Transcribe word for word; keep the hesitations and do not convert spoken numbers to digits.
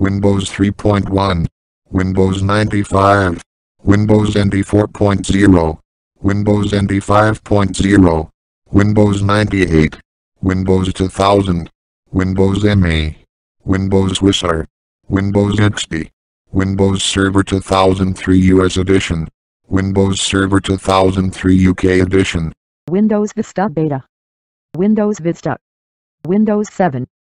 Windows three point one, Windows ninety-five, Windows N T four point zero, Windows N T five point zero, Windows ninety-eight, Windows two thousand, Windows M E, Windows Whistler, Windows X P, Windows Server two thousand three U S Edition, Windows Server two thousand three U K Edition, Windows Vista Beta, Windows Vista, Windows seven.